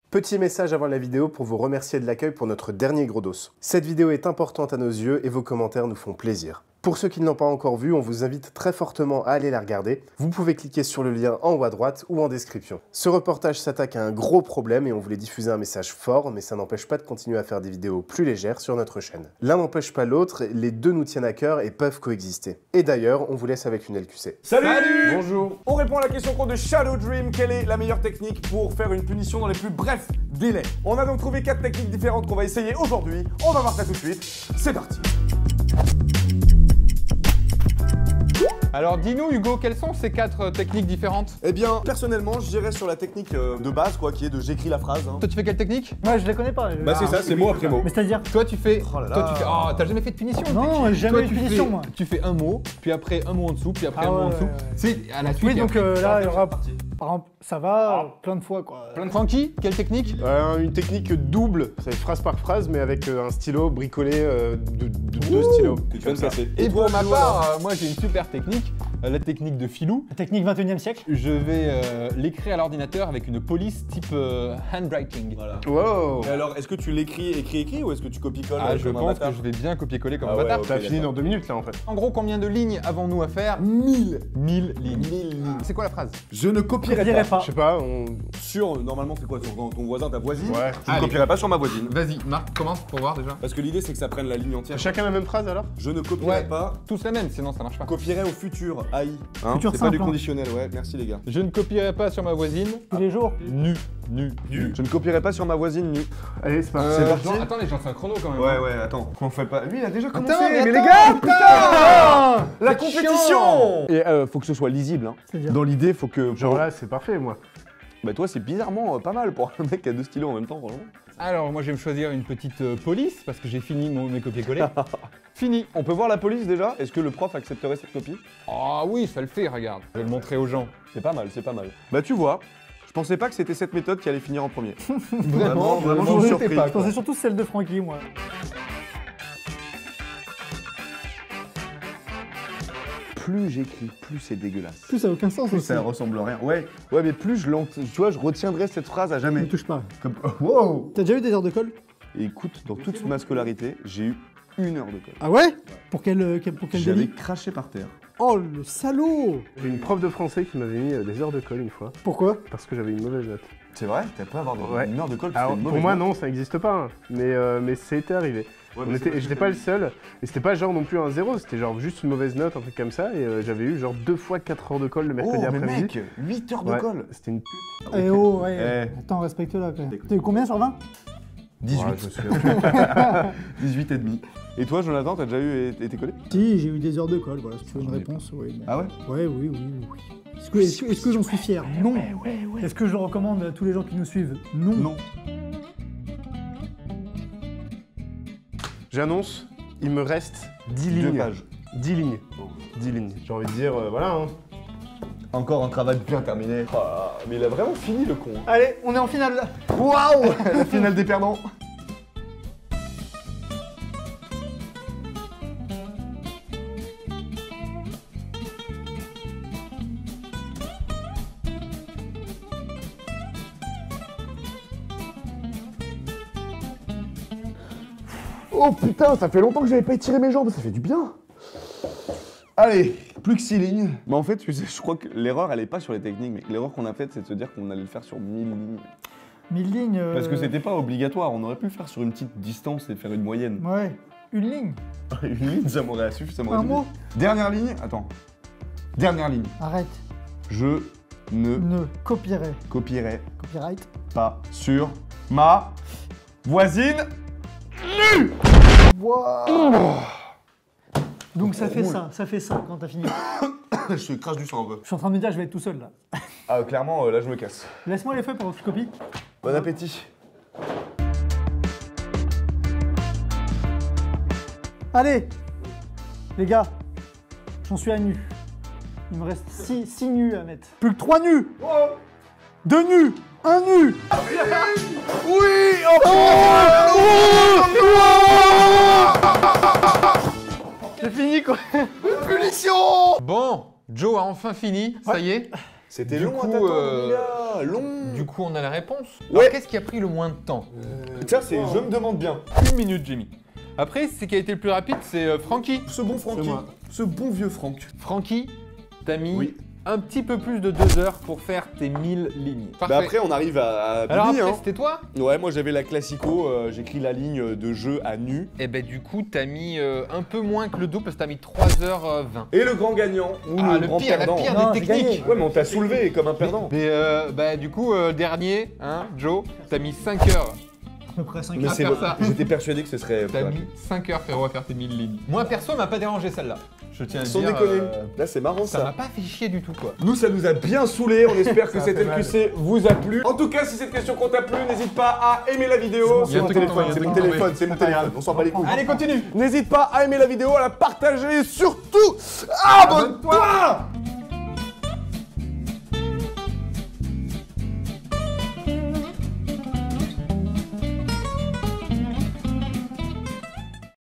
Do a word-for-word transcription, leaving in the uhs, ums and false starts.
Petit message avant la vidéo pour vous remercier de l'accueil pour notre dernier gros dos. Cette vidéo est importante à nos yeux et vos commentaires nous font plaisir. Pour ceux qui ne l'ont pas encore vu, on vous invite très fortement à aller la regarder. Vous pouvez cliquer sur le lien en haut à droite ou en description. Ce reportage s'attaque à un gros problème et on voulait diffuser un message fort, mais ça n'empêche pas de continuer à faire des vidéos plus légères sur notre chaîne. L'un n'empêche pas l'autre, les deux nous tiennent à cœur et peuvent coexister. Et d'ailleurs, on vous laisse avec une L Q C. Salut, Salut. Bonjour. On répond à la question courte de Shadow Dream. Quelle est la meilleure technique pour faire une punition dans les plus brefs délais? On a donc trouvé quatre techniques différentes qu'on va essayer aujourd'hui. On va voir ça tout de suite. C'est parti. Alors dis-nous Hugo, quelles sont ces quatre euh, techniques différentes? Eh bien, personnellement, je dirais sur la technique euh, de base, quoi, qui est de j'écris la phrase. Hein. Toi tu fais quelle technique? Moi je les connais pas. Bah c'est ça, c'est mot après mot. Mais c'est-à-dire? Toi tu fais... Oh là là. Toi tu fais... Oh, t'as jamais fait de punition? Non, Toi, jamais eu de tu punition, fais- moi. Tu fais un mot, puis après un mot en dessous, puis après Ah un mot ouais, en dessous. ouais, ouais. C'est à la suite. Oui, et donc après- euh, là, il y aura... Par exemple, ça va plein de fois, quoi. Plein de Francky, quelle technique? Euh, une technique double, c'est phrase par phrase, mais avec euh, un stylo bricolé euh, de, de deux stylos. Que tu viens de passer. Et pour ma Hugo, part, euh, moi j'ai une super technique, euh, la technique de filou. La technique vingt et unième siècle. Je vais euh, l'écrire à l'ordinateur avec une police type euh, handwriting. Voilà. Wow. Et alors, est-ce que tu l'écris écrit écrit ou est-ce que tu copies-colles Ah, euh, je comme un pense que bâtard je vais bien copier-coller comme Ah un ouais, bâtard. ok. T'as fini dans deux minutes là en fait. En gros, combien de lignes avons-nous à faire? Mille. mille lignes. Mille lignes. C'est quoi la phrase? Je ne Je copierai dirais pas. pas. Je sais pas, on... Sur, normalement, c'est quoi? Sur ton, ton voisin, ta voisine? Ouais. Je ne Allez. copierai pas sur ma voisine. Vas-y, Marc, commence pour voir déjà. Parce que l'idée, c'est que ça prenne la ligne entière. Chacun la même phrase alors? Je ne copierai Ouais. pas. Tous la même, sinon ça marche pas. Copierai au futur, A I. Hein, Futur c'est pas simple, du hein. conditionnel, ouais. Merci les gars. Je ne copierai pas sur ma voisine. Tous les jours. Nu, nu, nu. Je ne copierai pas sur ma voisine nu. Allez, c'est parti. C'est parti. genre, attends, les gens, c'est un chrono quand même. Ouais, ouais, attends. Qu'on fait pas. Lui, il a déjà commencé. mais les attends, gars, putain La C'est compétition. Et euh, faut que ce soit lisible. Hein. C'est-à-dire? Dans l'idée, faut que. Genre là, c'est parfait moi. Bah toi, c'est bizarrement euh, pas mal pour un mec qui a deux stylos en même temps, franchement. Alors, moi, je vais me choisir une petite euh, police parce que j'ai fini mon, mes copier-coller. Fini. On peut voir la police déjà? Est-ce que le prof accepterait cette copie? Ah oui, ça le fait, regarde. Je vais le montrer aux gens. C'est pas mal, c'est pas mal. Bah tu vois, je pensais pas que c'était cette méthode qui allait finir en premier. Vraiment, vraiment, vraiment, je suis je sais surpris. pas. Je pensais surtout celle de Francky, moi. Plus j'écris, plus c'est dégueulasse. Plus ça n'a aucun sens Plus aussi. ça ressemble à rien. Ouais, ouais, mais plus je l'ent... Tu vois, je retiendrai cette phrase à jamais. Ne touche pas. Comme... Wow. T'as déjà eu des heures de colle? Et écoute, dans toute ma scolarité, j'ai eu une heure de colle. Ah ouais? Pour quel, euh, quel, pour quel J'avais délit? craché par terre. Oh, le salaud! J'ai une prof de français qui m'avait mis euh, des heures de colle une fois, Pourquoi? parce que j'avais une mauvaise note. C'est vrai? T'as pas avoir Ouais. une heure de colle parce que Alors, t'as une pour mauvaise moi note. non, ça n'existe pas, hein. mais, euh, mais c'était arrivé. Ouais, On mais était, c'est et j'étais pas le seul, et c'était pas genre non plus un zéro, c'était genre juste une mauvaise note, un truc comme ça, et euh, j'avais eu genre deux fois quatre heures de colle le mercredi Oh, mais après-midi. mec, huit heures de Ouais, colle. C'était une pute. Eh oh, ouais. Eh. Attends, respecte-la, quand même. T'as eu combien sur vingt? dix-huit. Ouais, je me souviens plus. dix-huit et demi. Et toi, Jonathan, t'as déjà eu été collé? Si, j'ai eu des heures de colle, voilà, si tu veux une J'en ai réponse, oui. Ah ouais? Ouais, oui, oui, oui. oui. Est-ce que, est-ce que, est-ce que j'en suis fier? Non. Est-ce que je le recommande à tous les gens qui nous suivent? Non. Non. J'annonce, il me reste dix Deux lignes. pages. dix lignes. dix lignes. J'ai envie de dire, euh, voilà. Hein. Encore un travail bien terminé. Oh, mais il a vraiment fini le con. Allez, on est en finale là. Waouh! La finale des perdants. Oh putain, ça fait longtemps que j'avais pas étiré mes jambes, ça fait du bien. Allez, plus que six lignes. Mais en fait, tu sais, je crois que l'erreur, elle est pas sur les techniques, mais l'erreur qu'on a faite, c'est de se dire qu'on allait le faire sur mille lignes. mille lignes. euh, Parce que c'était pas obligatoire, on aurait pu le faire sur une petite distance et faire une moyenne. Ouais. Une ligne. Une ligne, ça m'aurait suffi, ça m'aurait Un suffi. mot. Dernière ligne, attends. Dernière ligne. Arrête. Je ne Ne copierai. copierai Copyright. pas sur ma voisine. Wow. Donc ça fait ça, ça fait ça quand t'as fini. Je te crache du sang un peu. Je suis en train de me dire, je vais être tout seul là. Ah, clairement, euh, là, je me casse. Laisse-moi les feuilles pendant que je copie. Bon appétit. Allez, les gars, j'en suis à nu. Il me reste six nus à mettre. Plus que trois nus. Deux nus. Un nu. Oui! Oh, J'ai fini quoi. punition! Bon, Joe a enfin fini, ça y est. C'était Du long coup, à t'attendre, euh, les gars. Ah, long. Du coup, on a la réponse. Ouais. Alors, qu'est-ce qui a pris le moins de temps? Ça, c'est je me demande bien. Une minute, j'ai mis. Après, ce qui a été le plus rapide, c'est euh, Francky. Ce bon Francky. Ce bon vieux Franck. Francky, t'as mis Oui. un petit peu plus de deux heures pour faire tes mille lignes. Parfait. Bah après, on arrive à, à Alors Billy, après, hein. c'était toi? Ouais, moi j'avais la classico, euh, j'écris la ligne de jeu à nu. Et ben du coup, t'as mis euh, un peu moins que le double parce que t'as mis trois heures vingt. Et le grand gagnant ou Ah, le, le grand pire, la perdant. pire Non, des j'ai techniques. gagné. Ouais, mais on t'a soulevé comme un perdant. Mais euh, bah du coup, euh, dernier, hein, Joe, t'as mis cinq heures. À peu près cinq Mais à c'est faire ça. j'étais persuadé que ce serait. T'as mis cinq heures, frérot, à faire tes mille lignes. Moi, perso, m'a pas dérangé celle-là. Je tiens à Sans dire. déconner. euh, Là, c'est marrant ça m'a ça. pas fait chier du tout, quoi. Nous, ça nous a bien saoulé. On espère que Ça cet fait L Q C vous a plu. En tout cas, si cette question compte t'a plu, n'hésite pas à aimer la vidéo. Il y a C'est mon un truc téléphone, qui c'est tombe, mon il y a un truc téléphone, c'est mon téléphone. On s'en bat les couilles. Allez, continue. N'hésite pas à aimer la vidéo, à la partager et surtout, abonne-toi.